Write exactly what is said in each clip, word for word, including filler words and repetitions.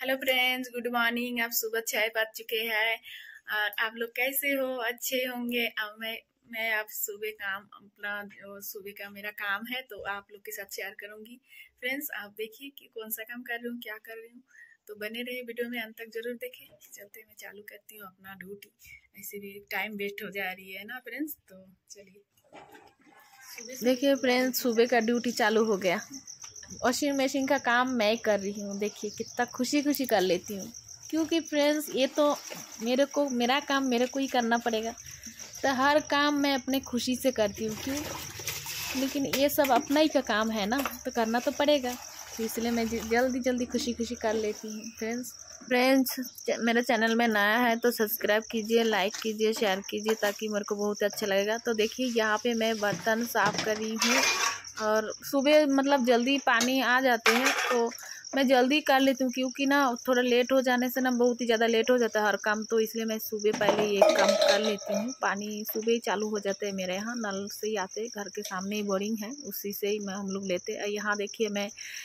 Hello friends, good morning. आप सुबह चाय पा चुके हैं और आप लोग कैसे हो? अच्छे होंगे। अब मैं मैं आप सुबह काम अपना जो सुबह का मेरा काम है तो आप लोग के साथ शेयर करूंगी। फ्रेंड्स, आप देखिए कि कौन सा काम कर रही हूँ, क्या कर रही हूँ, तो बने रहिए वीडियो में, अंत तक जरूर देखें। चलते मैं चालू करती हूँ अपना ड्यूटी। ऐसे भी टाइम वेस्ट हो जा रही है ना फ्रेंड्स, तो चलिए। देखिए फ्रेंड्स, सुबह का ड्यूटी चालू हो गया। वॉशिंग मशीन का काम मैं कर रही हूँ। देखिए कितना खुशी खुशी कर लेती हूँ, क्योंकि फ्रेंड्स ये तो मेरे को मेरा काम मेरे को ही करना पड़ेगा। तो हर काम मैं अपने खुशी से करती हूँ। क्यों? लेकिन ये सब अपना ही का काम है ना, तो करना तो पड़ेगा। तो इसलिए मैं जल्दी जल्दी खुशी खुशी कर लेती हूँ। फ्रेंड्स फ्रेंड्स मेरे चैनल में नया है तो सब्सक्राइब कीजिए, लाइक कीजिए, शेयर कीजिए, ताकि मेरे को बहुत अच्छा लगेगा। तो देखिए यहाँ पे मैं बर्तन साफ़ कर रही हूँ और सुबह मतलब जल्दी पानी आ जाते हैं तो मैं जल्दी कर लेती हूँ, क्योंकि ना थोड़ा लेट हो जाने से ना बहुत ही ज़्यादा लेट हो जाता है हर काम। तो इसलिए मैं सुबह पहले ये काम कर लेती हूँ। पानी सुबह ही चालू हो जाते हैं मेरे यहाँ, नल से ही आते, घर के सामने ही बोरिंग है, उसी से ही मैं हम लोग लेते हैं। यहाँ देखिए मैं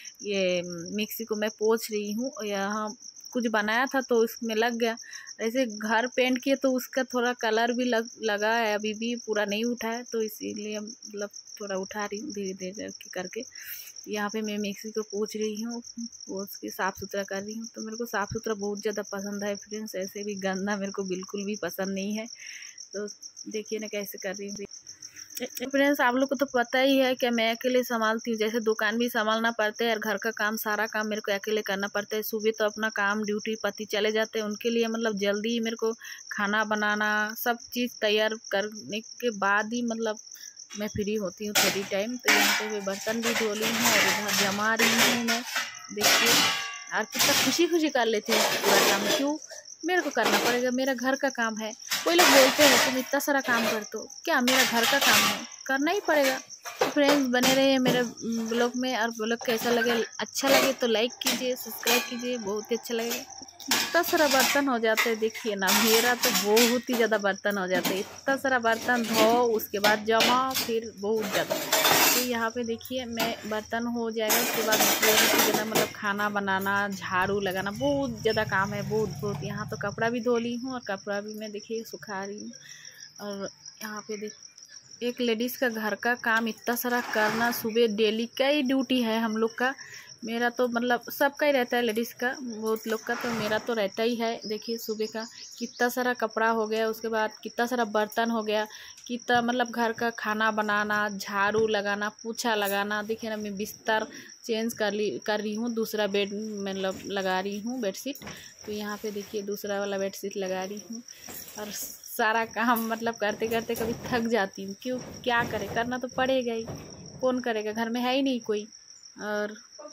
ये मिक्सी को मैं पोंछ रही हूँ। यहाँ कुछ बनाया था तो उसमें लग गया। ऐसे घर पेंट किए तो उसका थोड़ा कलर भी लग लगा है, अभी भी पूरा नहीं उठा है, तो इसीलिए मतलब थोड़ा उठा रही हूँ धीरे धीरे करके। यहाँ पे मैं मिक्सी को पोंछ रही हूँ, पोंछ के साफ़ सुथरा कर रही हूँ। तो मेरे को साफ़ सुथरा बहुत ज़्यादा पसंद है फ्रेंड्स, ऐसे भी गंदा मेरे को बिल्कुल भी पसंद नहीं है। तो देखिए ना कैसे कर रही हूँ फ्रेंड्स। आप लोग को तो पता ही है कि मैं अकेले संभालती हूँ, जैसे दुकान भी संभालना पड़ता है और घर का काम सारा काम मेरे को अकेले करना पड़ता है। सुबह तो अपना काम ड्यूटी पति चले जाते हैं, उनके लिए मतलब जल्दी ही मेरे को खाना बनाना सब चीज़ तैयार करने के बाद ही मतलब मैं फ्री होती हूँ थोड़ी टाइम। तो यहाँ पे मैं बर्तन भी धो ली हूँ और इधर जमा रही हूँ मैं। देखिए और कितना खुशी खुशी कर लेती हूँ पूरा काम। क्यों? मेरे को करना पड़ेगा, मेरा घर का काम है। कोई लोग बोलते हैं तुम इतना सारा काम करते हो, क्या मेरा घर का काम है, करना ही पड़ेगा। तो फ्रेंड्स बने रहिए मेरे ब्लॉग में, और ब्लॉग कैसा लगे, अच्छा लगे तो लाइक कीजिए, सब्सक्राइब कीजिए, बहुत ही अच्छा लगेगा। इतना सारा बर्तन हो जाते हैं, देखिए ना, मेरा तो बहुत ही ज़्यादा बर्तन हो जाते हैं। इतना सारा बर्तन धो, उसके बाद जमा, फिर बहुत ज़्यादा। तो यहाँ पे देखिए मैं बर्तन हो जाएगा, उसके बाद ज़्यादा मतलब खाना बनाना, झाड़ू लगाना, बहुत ज़्यादा काम है, बहुत बहुत। यहाँ तो कपड़ा भी धो ली हूँ और कपड़ा भी मैं देखिए सुखा रही हूँ। और यहाँ पे देख एक लेडीज़ का घर का काम इतना सारा करना, सुबह डेली का ही ड्यूटी है हम लोग का। मेरा तो मतलब सबका ही रहता है, लेडीज़ का बहुत लोग का, तो मेरा तो रहता ही है। देखिए सुबह का कितना सारा कपड़ा हो गया, उसके बाद कितना सारा बर्तन हो गया, कितना मतलब घर का खाना बनाना, झाड़ू लगाना, पोछा लगाना। देखिए ना मैं बिस्तर चेंज कर ली कर रही हूँ, दूसरा बेड मतलब लगा रही हूँ बेडशीट। तो यहाँ पे देखिए दूसरा वाला बेडशीट लगा रही हूँ और सारा काम मतलब करते करते कभी थक जाती हूँ। क्यों? क्या करे, करना तो पड़ेगा ही, कौन करेगा, घर में है ही नहीं कोई। और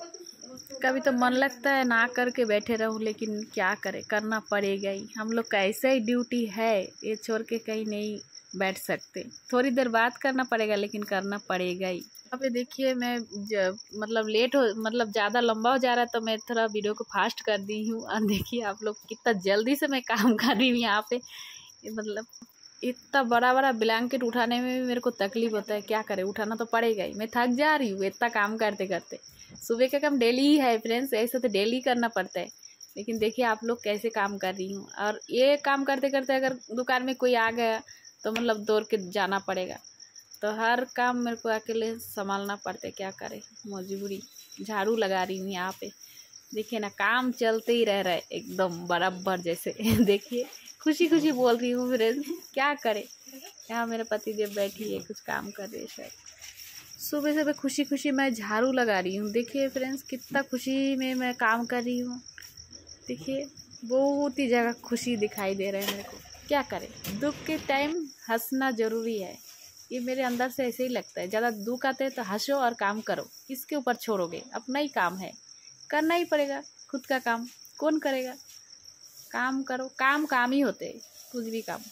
कभी तो मन लगता है ना करके बैठे रहूं, लेकिन क्या करे, करना पड़ेगा ही। हम लोग का ऐसा ही ड्यूटी है, ये छोड़ के कहीं नहीं बैठ सकते। थोड़ी देर बात करना पड़ेगा, लेकिन करना पड़ेगा ही। यहाँ पे देखिए मैं जब मतलब लेट हो मतलब ज़्यादा लंबा हो जा रहा है तो मैं थोड़ा वीडियो को फास्ट कर दी हूँ। और देखिए आप लोग कितना जल्दी से मैं काम कर रही हूँ यहाँ पे। मतलब इतना बड़ा बड़ा ब्लैंकेट उठाने में भी मेरे को तकलीफ होता है, क्या करे, उठाना तो पड़ेगा ही। मैं थक जा रही हूँ इतना काम करते करते। सुबह का काम डेली ही है फ्रेंड्स, ऐसे तो डेली करना पड़ता है। लेकिन देखिए आप लोग कैसे काम कर रही हूँ। और ये काम करते करते अगर दुकान में कोई आ गया तो मतलब दौड़ के जाना पड़ेगा। तो हर काम मेरे को अकेले संभालना पड़ता है, क्या करे, मजबूरी। झाड़ू लगा रही हूँ यहाँ पे, देखिए ना काम चलते ही रह रहा है एकदम बराबर जैसे। देखिए खुशी खुशी बोल रही हूँ फ्रेंड्स, क्या करे। यहाँ मेरे पति देव बैठी है, कुछ काम कर रहे हैं शायद। सुबह सुबह खुशी खुशी मैं झाड़ू लगा रही हूँ। देखिए फ्रेंड्स कितना खुशी में मैं काम कर रही हूँ। देखिए बहुत ही जगह खुशी दिखाई दे रहा है मेरे को। क्या करें, दुख के टाइम हंसना ज़रूरी है, ये मेरे अंदर से ऐसे ही लगता है। ज़्यादा दुख आते हैं तो हंसो और काम करो, किसके ऊपर छोड़ोगे, अपना ही काम है, करना ही पड़ेगा। खुद का काम कौन करेगा, काम करो, काम काम ही होते हैं, कुछ भी काम।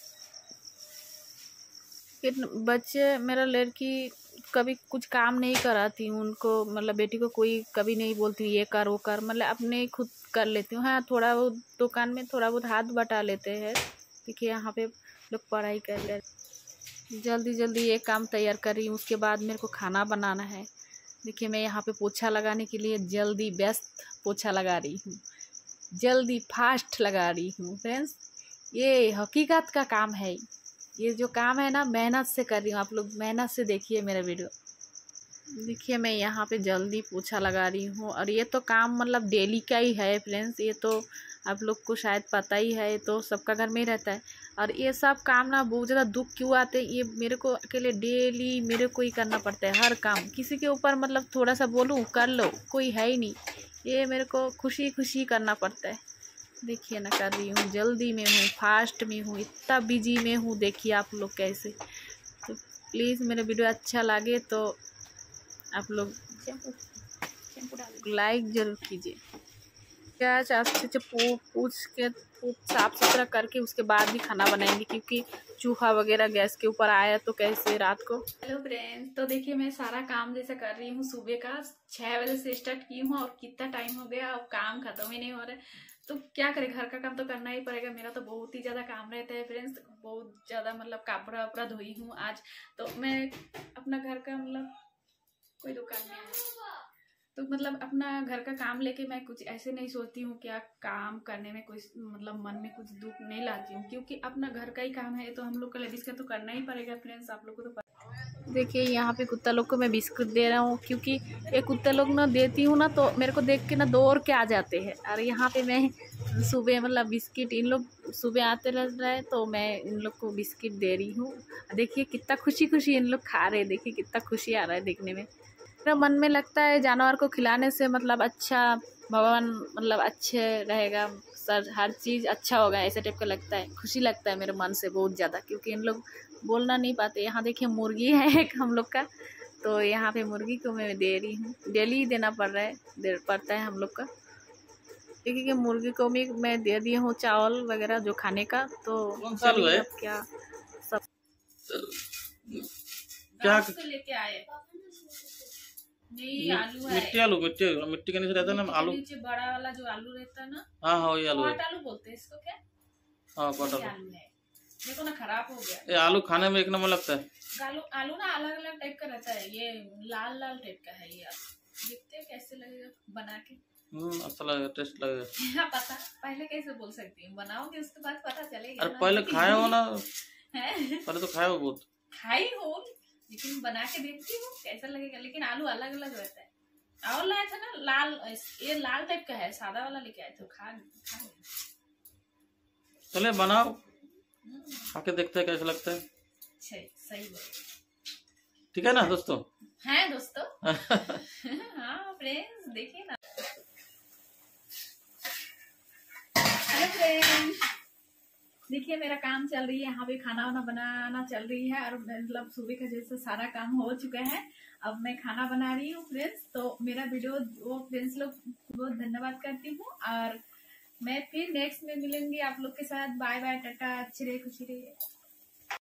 फिर बच्चे, मेरा लड़की कभी कुछ काम नहीं कराती हूँ उनको, मतलब बेटी को कोई कभी नहीं बोलती हूँ ये कर वो कर, मतलब अपने खुद कर लेती हूँ। हाँ थोड़ा बहुत दुकान में थोड़ा बहुत हाथ बटा लेते हैं। देखिए यहाँ पे लोग पढ़ाई कर ले, जल्दी जल्दी ये काम तैयार कर रही हूँ, उसके बाद मेरे को खाना बनाना है। देखिए मैं यहाँ पे पोछा लगाने के लिए जल्दी व्यस्त पोछा लगा रही हूँ। जल्दी फास्ट लगा रही हूँ फ्रेंड्स। ये हकीकत का काम है, ये जो काम है ना मेहनत से कर रही हूँ। आप लोग मेहनत से देखिए मेरा वीडियो। देखिए मैं यहाँ पे जल्दी पोछा लगा रही हूँ, और ये तो काम मतलब डेली का ही है फ्रेंड्स। ये तो आप लोग को शायद पता ही है, तो सबका घर में ही रहता है। और ये सब काम ना बहुत ज़्यादा दुख क्यों आते हैं, ये मेरे को अकेले डेली मेरे को ही करना पड़ता है हर काम। किसी के ऊपर मतलब थोड़ा सा बोलूँ कर लो, कोई है ही नहीं। ये मेरे को खुशी खुशी करना पड़ता है। देखिए ना कर रही हूँ, जल्दी में हूँ, फास्ट में हूँ, इतना बिजी में हूँ। देखिए आप लोग कैसे। तो प्लीज़ मेरा वीडियो अच्छा लगे तो आप लोग लाइक जरूर कीजिए। गैस अच्छे से पूछ के साफ सुथरा करके उसके बाद भी खाना बनाएंगे, क्योंकि चूहा वगैरह गैस के ऊपर आया तो कैसे रात को। हेलो फ्रेंड्स, तो देखिए मैं सारा काम जैसा कर रही हूँ। सुबह का छः बजे से स्टार्ट की हूँ और कितना टाइम हो गया, अब काम खत्म ही नहीं हो रहा है। तो क्या करें, घर का काम तो करना ही पड़ेगा। मेरा तो बहुत ही ज़्यादा काम रहता है फ्रेंड्स, बहुत ज़्यादा। मतलब कपड़ा वपड़ा धोई हूँ आज, तो मैं अपना घर का मतलब कोई दुकान में है तो मतलब अपना घर का काम लेके मैं कुछ ऐसे नहीं सोचती हूँ, क्या काम करने में कुछ मतलब मन में कुछ दुख नहीं लाती हूँ, क्योंकि अपना घर का ही काम है तो हम लोग का लेडीज़ का तो करना ही पड़ेगा फ्रेंड्स। आप लोग को तो पता। देखिए यहाँ पे कुत्ता लोग को मैं बिस्कुट दे रहा हूँ, क्योंकि ये कुत्ता लोग ना देती हूँ ना तो मेरे को देख के ना दौड़ के आ जाते हैं। और यहाँ पे मैं सुबह मतलब बिस्किट, इन लोग सुबह आते रह रहे तो मैं इन लोग को बिस्किट दे रही हूँ। देखिए कितना खुशी खुशी इन लोग खा रहे हैं, देखिए कितना खुशी आ रहा है देखने में। मेरा मन में लगता है जानवर को खिलाने से मतलब अच्छा भगवान मतलब अच्छे रहेगा, सर हर चीज़ अच्छा होगा, ऐसे टाइप का लगता है। खुशी लगता है मेरे मन से बहुत ज़्यादा, क्योंकि इन लोग बोलना नहीं पाते। यहाँ देखिए मुर्गी है एक हम लोग का, तो यहाँ पे मुर्गी को मैं दे रही हूँ। डेली ही देना पड़ रहा है, दे पड़ता है हम लोग का, क्योंकि मुर्गी को भी मैं दे दी हूँ चावल वगैरह जो खाने का। तो चलिए अब क्या सब क्या लेके आए नहीं, आलू है। मिट्टी आलू मिट्टी मिट्टी के नीचे रहता है ना आलू, नीचे बड़ा वाला जो आलू रहता है ना। हाँ हाँ वही आलू है। आलू बोलते हैं इसको क्या? हाँ पटल आलू है। देखो ना खराब हो गया। ये आलू खाने में एक नंबर लगता है। आलू आलू ना अलग अलग टाइप का रहता है, ये लाल लाल टाइप का है ये। देखते हैं कैसे लगेगा बना के। हम्म अच्छा लगेगा, टेस्ट लगेगा। पता पहले कैसे बोल सकती हूँ, बनाओगे उसके बाद पता चलेगा। अरे पहले खाए हो ना पहले तो खाए हो बहुत। खाई हो लेकिन बना के देखती हूँ कैसा लगेगा। लेकिन आलू अलग अलग रहता है। और लाया था ना लाल, ये लाल टाइप का है, सादा वाला लेके आए थे। खा खा चले बनाओ, खाके देखते हैं कैसा लगता है। सही है, ठीक है ना दोस्तों? है दोस्तों। हाँ फ्रेंड्स देखिए ना। हेलो फ्रेंड्स, देखिए मेरा काम चल रही है यहाँ पे, खाना वाना बनाना चल रही है। और मतलब सुबह का जैसे सारा काम हो चुका है, अब मैं खाना बना रही हूँ फ्रेंड्स। तो मेरा वीडियो वो फ्रेंड्स लोग बहुत धन्यवाद करती हूँ, और मैं फिर नेक्स्ट में मिलूंगी आप लोग के साथ। बाय बाय, टाटा, अच्छी रहे खुशी रहिए।